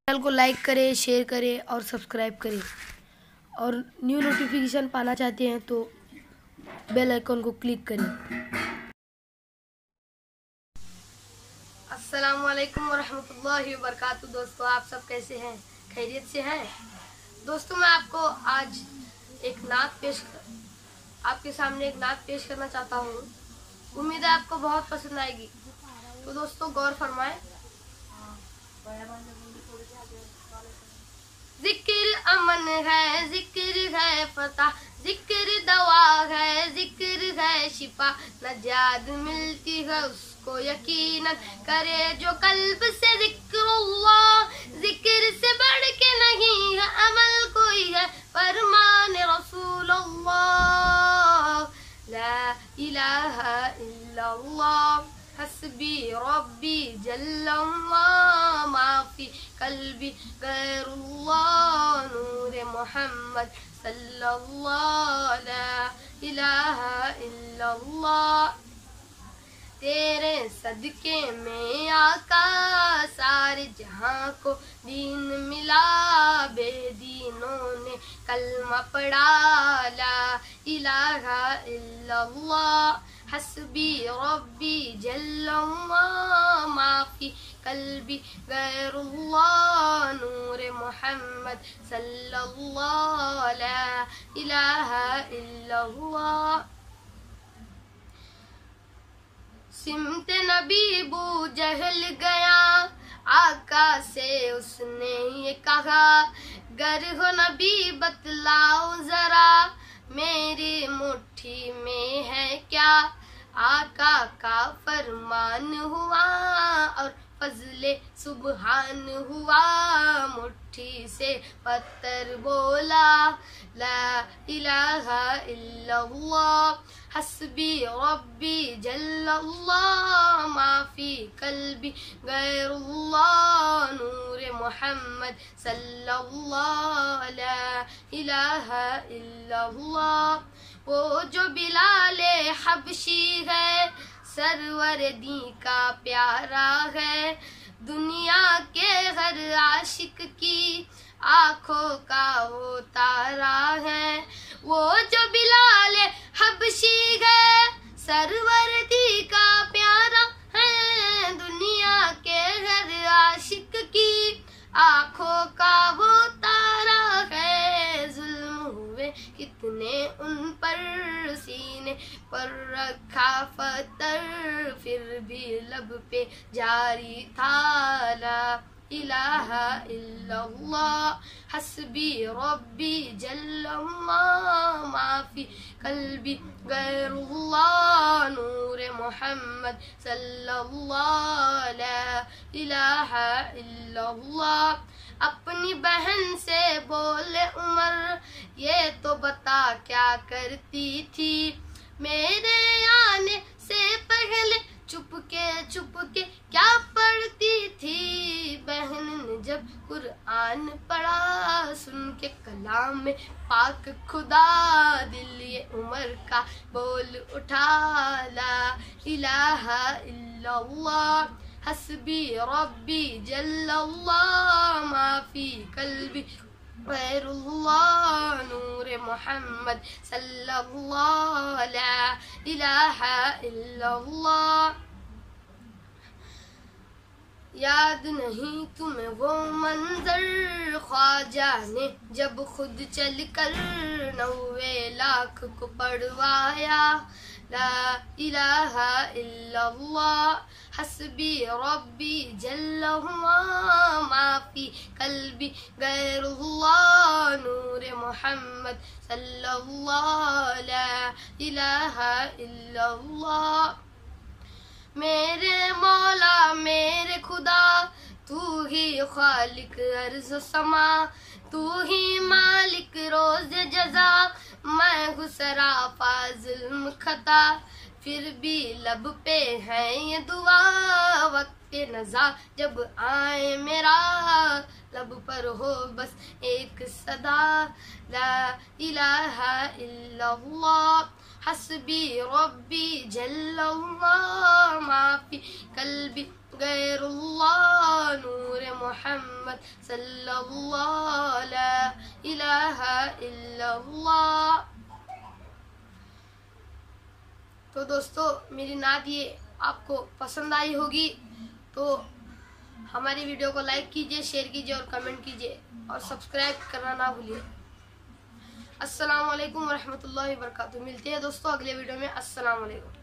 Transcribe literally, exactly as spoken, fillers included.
Channel को like करें, share करें और सब्सक्राइब करें। और न्यू नोटिफिकेशन पाना चाहते हैं तो बेल आइकन को क्लिक करें। अस्सलाम वालेकुम वरहमतुल्लाहि वबरकातुहू। दोस्तों, आप सब कैसे हैं? खैरियत से हैं? दोस्तों, मैं आपको आज एक नात पेश कर आपके सामने एक नात पेश करना चाहता हूँ। उम्मीद है आपको बहुत पसंद आएगी। तो दोस्तों, गौर फरमाएं। जिक्र अमन है, जिक्र है फतह, जिक्र दवा है, जिक्र है शिफा, नजात मिलती है उसको यकीनन, करे जो कल्ब से जिक्रुल्लाह। जिक्र से बढ़ के नहीं है अमल कोई है, फरमान रसूलुल्लाह। ला इलाहा इल्लल्लाह हस्बी रब्बी जल्लल्लाह, माफी कल्बी गैरुल्लाह, नूरे मोहम्मद सल्लल्लाहु ला इलाहा इल्लल्लाह। तेरे सदके में आका सारे जहां को दीन मिला, बेदीनों ने कलमा पढ़ा, ला इलाहा इल्लल्लाह हस्बी रब्बी जल्लल्लाह, माफी कल्बी गैरुल्लाह, नूरे मोहम्मद सल्लल्लाहु ला इलाहा इल्लल्लाह। सिमते नबी बू जहल गया, आका से उसने ये कहा, गर हो नबी बतलाओ जरा, मेरी मुट्ठी में है क्या। आका का फरमान हुआ और फजले सुबहान हुआ, मुट्ठी से पत्थर बोला, ला इलाहा इल्लल्लाह हस्बी रब्बी जल्लल्लाह, माफी कल्बी गैरुल्लाह, नूरे मोहम्मद सल्लल्लाहु ला इलाहा इल्लल्लाह। वो जो बिलाले हबशी है, सरवर दी का प्यारा है, दुनिया के हर आशिक की आंखों का वो तारा है। वो जो बिलाले हबशी है, सरवर दी का प्यारा है, दुनिया के हर आशिक की आंखों का वो तारा है। जुल्म हुए कितने उन पर, सीने पर रखा फतर, फिर भी लब पे जारी था, ला इलाहा इल्लल्लाह हस्बी रब्बी जल्लल्लाह, माफी कल्बी गैरुल्लाह, नूरे मोहम्मद सल्लल्लाहु ला इलाहा इल्लल्लाह। अपनी बहन से बोले उमर, ये तो बता क्या करती थी, मेरे आने से पहले चुपके चुपके क्या पढ़ती थी। बहन ने जब कुरान पढ़ा, सुन के कलाम में पाक खुदा, दिल ये उमर का बोल उठा, ला इलाहा इल्लल्लाह हस्बी रब्बी जल्लल्लाह, माफी कल्बी गैरुल्लाह, नूरे मोहम्मद सल्लल्लाहु ला इलाहा इल्लल्लाह। याद नहीं तुम्हें वो मंजर, ख्वाजा ने जब खुद चल कर नौवे लाख को पढ़वाया, ला इलाहा इल्लल्लाह हस्बी रब्बी जल्लल्लाह, माफी कल्बी गैरुल्लाह, नूरे मोहम्मद सल्लल्लाहु ला इलाहा इल्लल्लाह। मेरे मौला मेरे खुदा, तू ही खालिक अर्ज़ समा, तू ही मालिक रोज़ जज़ा, मैं गुसरा फाज़िल खता, फिर भी लब पे है ये दुआ, वक्त नज़ा जब आए मेरा, लब पर हो बस एक सदा, ला इलाहा इल्लल्लाह हस्बी रब्बी जल्लल्लाह, माफी कल्बी गैरुल्लाह नूर मोहम्मद सल्लल्लाहु ला इलाहा इल्लल्लाह। तो दोस्तों मेरी नात ये आपको पसंद आई होगी तो हमारी वीडियो को लाइक कीजिए, शेयर कीजिए और कमेंट कीजिए और सब्सक्राइब करना ना भूलिए। अस्सलाम वालेकुम रहमतुल्लाहि व बरकातुहू। मिलते हैं दोस्तों अगले वीडियो में। अस्सलाम वालेकुम।